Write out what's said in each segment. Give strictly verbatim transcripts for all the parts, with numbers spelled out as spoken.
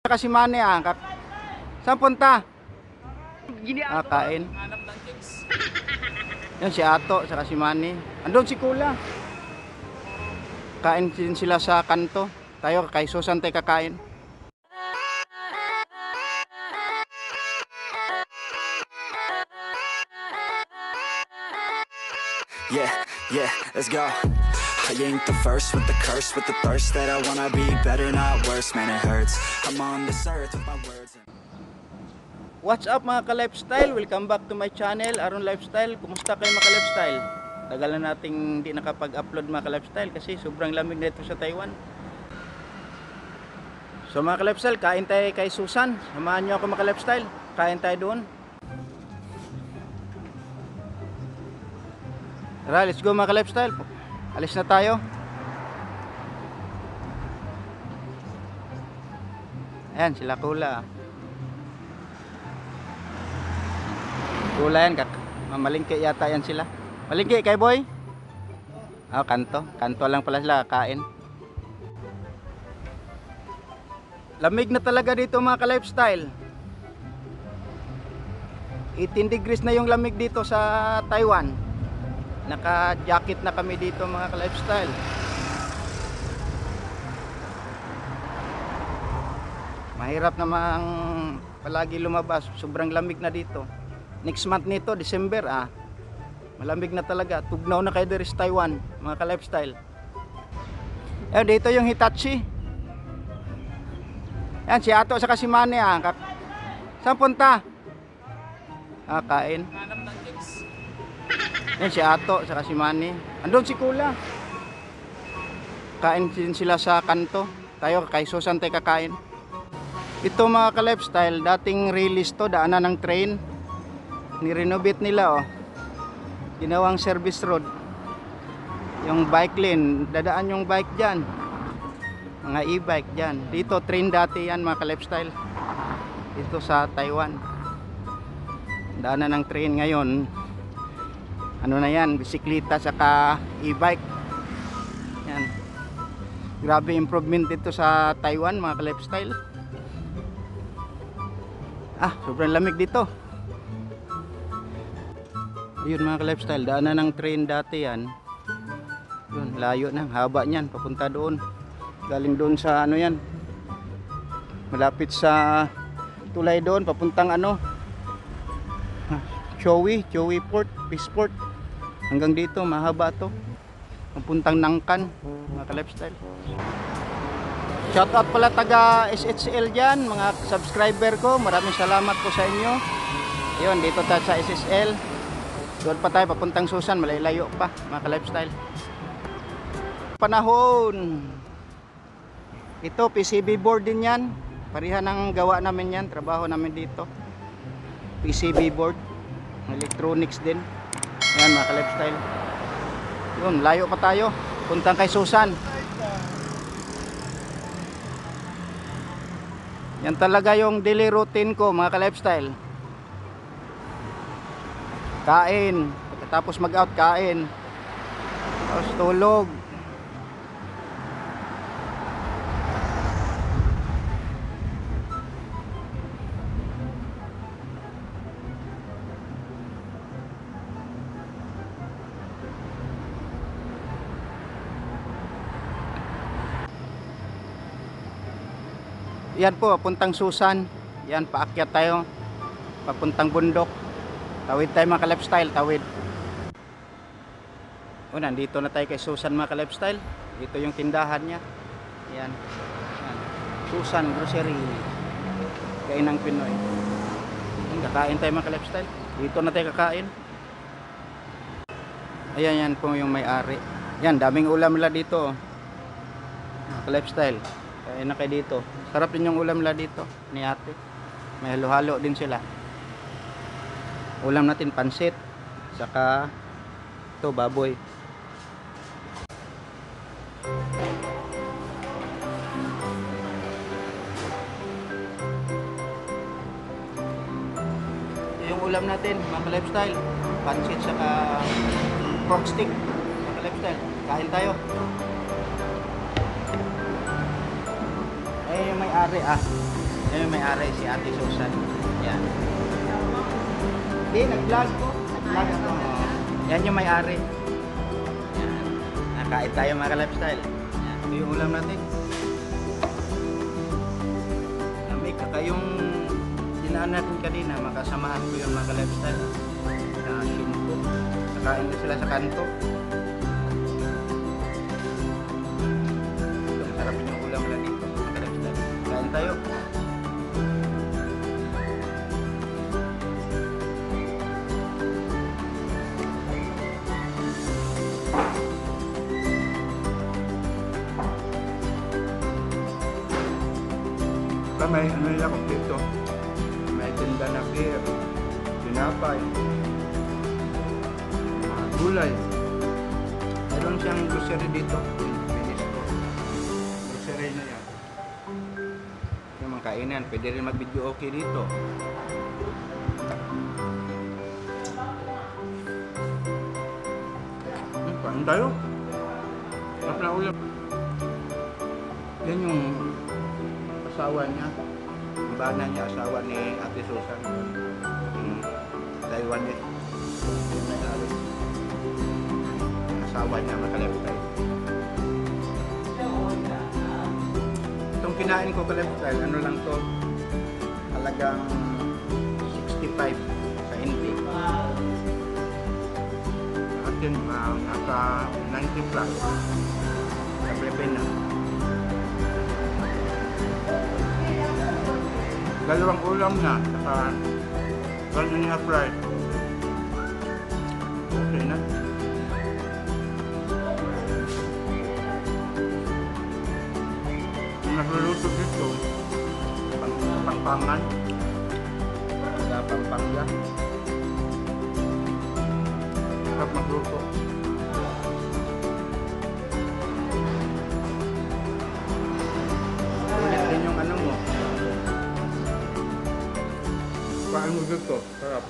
saka si Manny ah. Kak Saan punta? Ah, kain. Yan si Ato saka si Manny. Andun si Kula. Kain din sila sa kanto. Tayo kay Susan tayo kakain. Yeah, yeah, let's go. I ain't the first with the curse, with the thirst that I wanna be better, not worse. Man, it hurts. I'm on this earth with my words. What's up mga ka-lifestyle? Welcome back to my channel, Aron Lifestyle. Kumusta kayo mga ka-lifestyle? Tagal na nating hindi nakapag-upload mga ka-lifestyle kasi sobrang lamig na ito sa Taiwan. So mga ka-lifestyle, kain tayo kay Susan. Samahan nyo ako mga ka-lifestyle. Kain tayo doon. Tara, let's go mga ka-lifestyle. Alis na tayo. Ayan, sila Kula. Kula yan, kak. Mamalingki yata yan sila. Malingki kay boy? Oh, kanto. Kanto lang pala sila kakain. Lamig na talaga dito mga ka-lifestyle. eighteen degrees na yung lamig dito sa Taiwan. Naka-jacket na kami dito mga ka-lifestyle. Mahirap namang palagi lumabas. Sobrang lamig na dito. Next month nito, December ah. Malamig na talaga. Tugnaw na kayo dito sa Taiwan mga ka-lifestyle. Ayan, dito yung Hitachi. Yan, si Ato saka si Manny ah. Saan punta? Ah, kain. Yan si Ato saka si Manny. Andun si Kula. Kain din sila sa kanto. Tayo kay Susan tayo kakain. Ito mga ka-lifestyle, dating release to, daanan ng train. Nirenovate nila oh. Ginawang service road. Yung bike lane, dadaan yung bike dyan. Mga e-bike dyan. Dito train dati yan mga ka-lifestyle. Dito sa Taiwan. Daanan ng train ngayon. Ano na yan, bisikleta saka e-bike. Yan. Grabe improvement dito sa Taiwan mga ka-lifestyle. Ah, sobrang lamig dito. Ayun mga ka-lifestyle, daanan ng train dati yan. Yun, layo na, haba niyan, papunta doon. Galing doon sa ano yan. Malapit sa tulay doon, papuntang ano. Chowi, Chowi Port, Peace Port. Hanggang dito, mahaba to. Papuntang Nangkan, mga ka-lifestyle. Shout out pala taga S H L dyan, mga subscriber ko. Maraming salamat po sa inyo. Ayun, dito tayo sa S H L. Doon pa tayo, papuntang Susan, malalayo pa, mga ka-lifestyle. Panahon. Ito, P C B board din yan. Parihan ng gawa namin yan, trabaho namin dito. P C B board. Electronics din. Ayan mga ka-lifestyle. Yun, layo pa tayo. Puntang kay Susan. Yan talaga yung daily routine ko mga ka-lifestyle. Kain. Tapos mag-out, kain. Tapos tulog. Yan po, papuntang Susan. Yan, paakyat tayo. Papuntang bundok. Tawid tayo mga ka-lifestyle, tawid. O, nandito na tayo kay Susan mga ka-lifestyle. Dito yung tindahan niya. Yan. Yan. Susan Grocery. Kainang Pinoy. Yan, kakain tayo mga ka-lifestyle. Dito na tayo kakain. Ayan, yan po yung may-ari. Yan, daming ulam nila dito. Mga ka-lifestyle. Kain na kayo dito. Sarap din yung ulam nila dito ni ate. May halo-halo din sila. Ulam natin pansit. Saka ito baboy. Ito yung ulam natin mga ka-lifestyle. Pansit saka pork stick mga ka-lifestyle. Kain tayo. Ay yung may-ari ah. Yan yung may-ari, si Ate Susan. Yan. Hindi, nag-vlog ko. Nag-vlog ako. Yan yung may-ari. Yan. Nakain tayo mga ka-lifestyle. Yan. Ito yung ulam natin. Lamig kaka yung dinaan natin kanina. Makasamahan ko yung mga ka-lifestyle. Na shinko. Nakain na sila sa kanto. Ito, masarap yung ulam na dito mga ka-lifestyle. Kain tayo. May ano nila kung dito, may tinda na beer, tinapay, mga gulay. Meron siyang grocery dito, finish ko. Grocery na yan. Yung mga kainan, pwede rin mag-video okay dito. Hmm, kain tayo. Sarap na ulam. Yan yung asawa niya, ang bana niya, asawa ni Ate Susan, yung Taiwanese, yung may-ari. Asawa niya, makalipstyle. Itong kinain ko kalipstyle, ano lang to, halagang sixty-five sa Inti. Atin, uh, nasa ninety plus sa Pilipinas. Dalawang ulam na, saka one and a half rice. Okay na. Yung nagluluto dito, pang pangpangan, sa Pampanga. Sarap magluto. Ulit din yung ano mo. Paano mo dito? Sarap.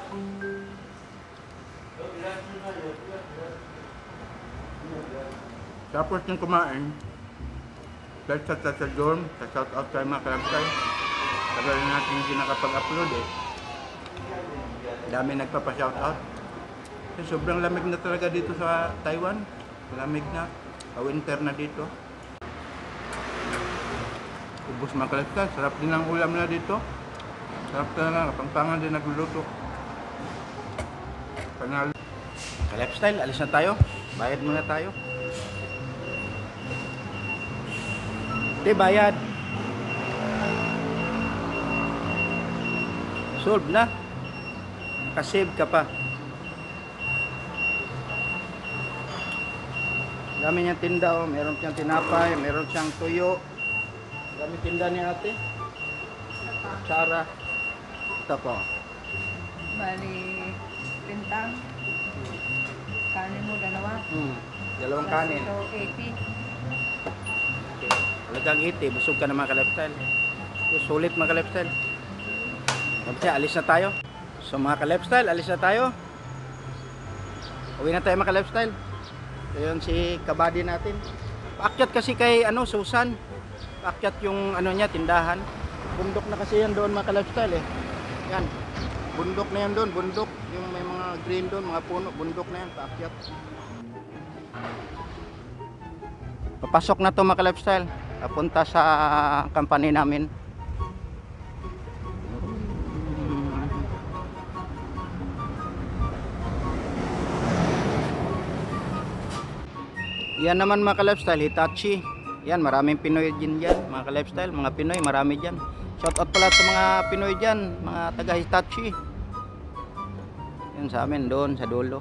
Tapos yung kumain, dahil sa sa dorm, sa shout out tayo mga kalabsay. Tagal na natin hindi nakapag-upload eh. Dami nagpapa-shout out. Kasi sobrang lamig na talaga dito sa Taiwan. Lamig na. Pa-winter na dito. Ubus mga kalabsay. Sarap din ang ulam na dito. Sarap talaga, pangpangan din nagluluto. Panalo. Ka-lifestyle, alis na tayo. Bayad muna tayo. Hindi, bayad. Solve na. Nakasave ka pa. Dami niyang tinda, oh. Meron siyang tinapay, meron siyang tuyo. Dami tinda ni ate. Sara. Ito po. Bali, pintang. Kanin mo, dalawa. Hmm. Dalawang kanin. Ito, eighty. Talagang eighty. Busog ka na mga ka-lifestyle. Sulit mga ka-lifestyle. Kasi alis na tayo. So mga ka-lifestyle, alis na tayo. Uwi na tayo mga ka-lifestyle. So yun si kabady natin. Paakyat kasi kay ano, Susan. Paakyat yung ano niya, tindahan. Bundok na kasi yan doon mga ka-lifestyle eh. Yan. Bundok na yan doon, bundok. Yung may mga green doon, mga puno, bundok na yan, paakyat. Papasok na to mga ka-lifestyle. Papunta sa company namin. Yan naman mga ka-lifestyle, Hitachi. Yan, maraming Pinoy din dyan, mga ka-lifestyle, mga Pinoy, marami dyan. Shoutout pala sa mga Pinoy dyan, mga taga Hitachi. Yan sa amin doon, sa dulo.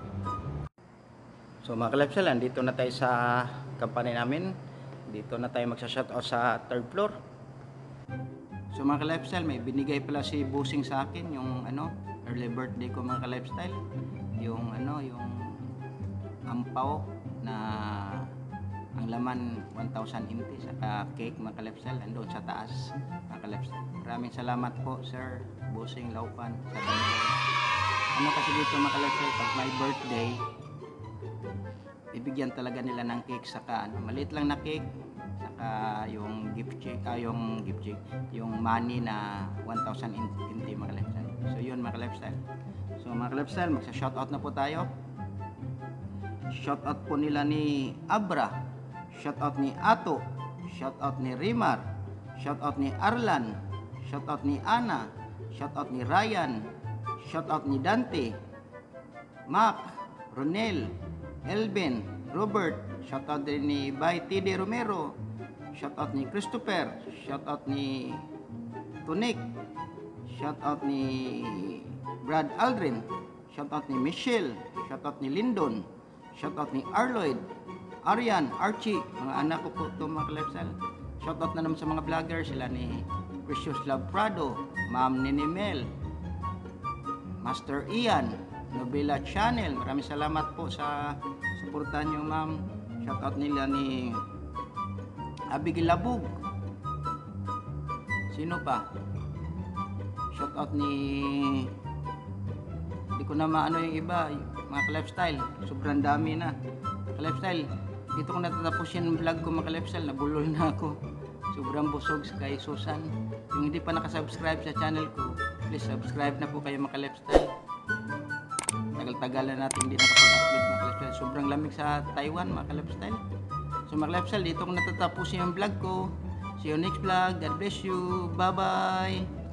So mga ka-lifestyle, dito na tayo sa company namin. Dito na tayo magsa-shoutout sa third floor. So mga ka-lifestyle, may binigay pala si Busing sa akin, yung ano, early birthday ko mga ka-lifestyle. Yung ano, yung ampaw na ang laman one thousand M T saka cake mga ka-lifestyle andun sa taas mga ka-lifestyle. Maraming salamat po Sir Busing Laupan sa binigay. Ano kasi dito mga ka-lifestyle, pag my birthday bibigyan talaga nila ng cake saka ano, maliit lang na cake saka ah, yung gift check, ah, yung gift check, yung money na one thousand in hindi mga lifestyle. So yun mga lifestyle. So mga lifestyle, magsa-shoutout na po tayo. Shoutout po nila ni Abra, shoutout ni Ato, shoutout ni Rimar, shoutout ni Arlan, shoutout ni Ana, shoutout ni Ryan, shoutout ni Dante, Mac, Ronel, Elvin, Robert, shoutout din ni Bay T D Romero, shoutout ni Christopher, shoutout ni Tunik, shoutout ni Brad Aldrin, shoutout ni Michelle, shoutout ni Lyndon, shoutout ni Arloyd, Arian, Archie, mga anak ko po ito mga lifestyle. Shoutout na naman sa mga vlogger, sila ni Precious Love Prado, Ma'am Ninimel, Master Ian, Nobela Channel. Maraming salamat po sa suporta nyo ma'am. Shoutout nila ni Abigail Labug. Sino pa? Shoutout ni, hindi ko na maano yung iba, mga lifestyle. Sobrang dami na. Lifestyle, dito ko natatapos yung vlog ko mga lifestyle. Nabulol na ako. Sobrang busog kay Susan. Yung hindi pa nakasubscribe sa channel ko, please subscribe na po kayo mga lifestyle. Tagal-tagal na natin hindi nakapag-upload mga lifestyle. Sobrang lamig sa Taiwan mga lifestyle. So mga lifestyle, dito ko natatapos yung vlog ko. See you next vlog. God bless you. Bye-bye.